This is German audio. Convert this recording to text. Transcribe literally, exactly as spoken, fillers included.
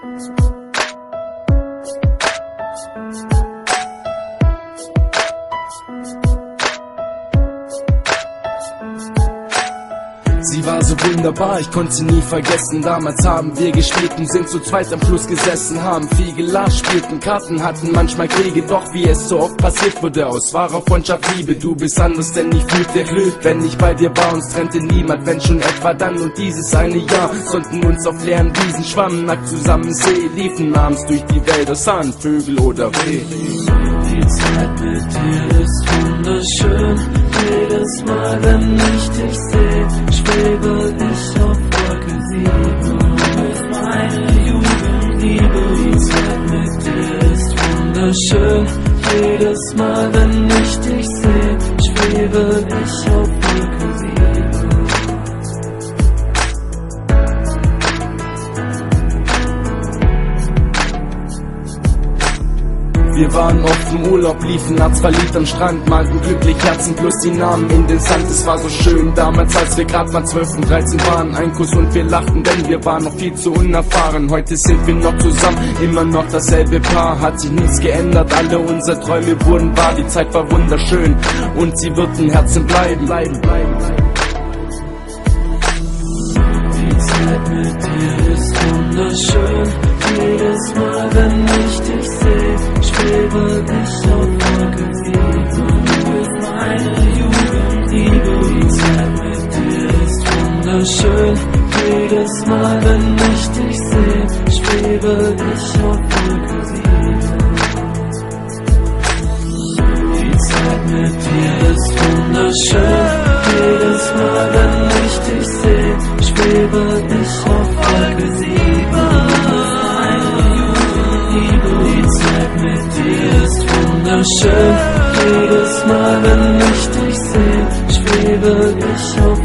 Sie war so wunderbar, ich konnte sie nie vergessen. Damals haben wir gespielt und sind zu zweit am Fluss gesessen, haben viel gelacht, spielten Karten, hatten manchmal Kriege. Doch wie es so oft passiert, wurde aus wahrer Freundschaft Liebe. Du bist anders, denn ich fühlte Glück, wenn ich bei dir war. Uns trennte niemand, wenn schon etwa dann. Und dieses eine Jahr sollten uns auf leeren Wiesen schwammen, nackt zusammen See, liefen abends durch die Wälder, sahen Vögel oder Reh. Die Zeit mit dir ist wunderschön. Jedes Mal, wenn ich dich sehe, schwebe ich auf Wolke sieben. Du bist meine Jugendliebe. Die Zeit mit dir ist wunderschön. Jedes Mal, wenn ich dich sehe, schwebe ich auf Wolke sieben. Wir waren oft im Urlaub, liefen nachts verliebt am Strand, malten glücklich Herzen plus die Namen in den Sand. Es war so schön damals, als wir grad mal zwölf und dreizehn waren. Ein Kuss und wir lachten, denn wir waren noch viel zu unerfahren. Heute sind wir noch zusammen, immer noch dasselbe Paar. Hat sich nichts geändert, alle unsere Träume wurden wahr. Die Zeit war wunderschön und sie wird im Herzen bleiben, bleiben, bleiben. Die Zeit mit dir ist wunderschön. Jedes Mal, wenn ich dich sehe, schwebe ich auf Wolke sieben. Du bist meine Jugendliebe. Die Zeit mit dir ist wunderschön. Jedes Mal, wenn ich dich sehe, schwebe ich auf Wolke sieben. Die Zeit mit dir ist wunderschön. Jedes Mal, wenn ich dich sehe, schwebe ich auf Wolke sieben. Die Zeit mit dir ist wunderschön. Jedes Mal, wenn ich dich sehe, schwebe ich auf